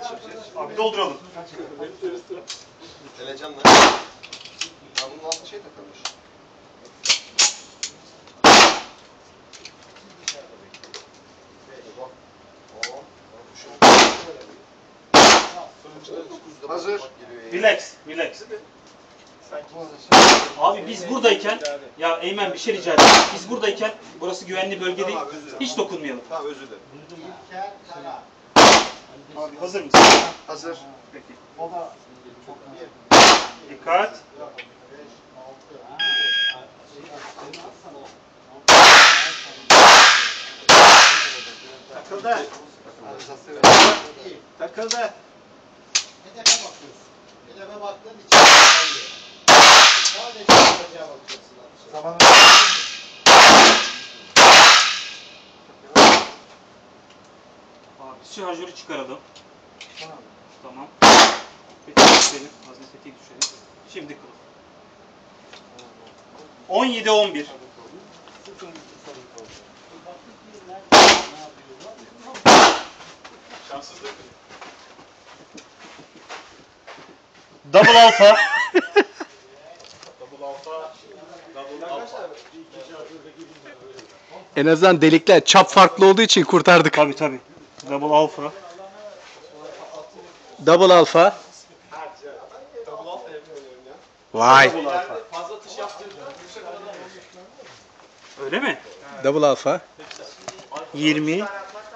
Abi dolduralım. Elecanla. Ya bunun altına şey takılmış. Hazır. Relax, relax. Abi biz buradayken, ya Eymen bir şey rica ederim. Biz buradayken, burası güvenli bölge değil. Hiç dokunmayalım. Tamam, özür dilerim. Abi hazır mısın? Hazır. Peki. Dikkat. Takıldı. Takıldı. Hedefe bakıyorsun. Hedefe baktığın için sayıyor. Sadece olacağı bakacaksın. Zamanı Abi şarjörü çıkaralım. Tamam. Tetiği düşürelim. Hazne tetiği düşürelim. Şimdi kılıf. 17-11. Double alfa. En azından delikler çap farklı olduğu için kurtardık. Tabii tabii. Double alfa. Double alfa. Vay. Double alfa. Öyle mi? Double alfa. 20.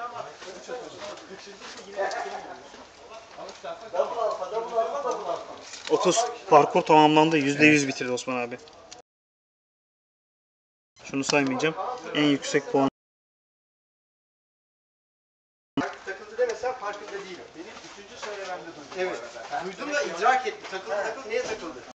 Otuz parkur tamamlandı. %100 bitirdi Osman abi. Şunu saymayacağım. En yüksek puan. Takıldı demesen farkında değilim. Benim üçüncü söylememde duydum. Evet. Duydum da idrak ettim. Takıldı, neye takıldı?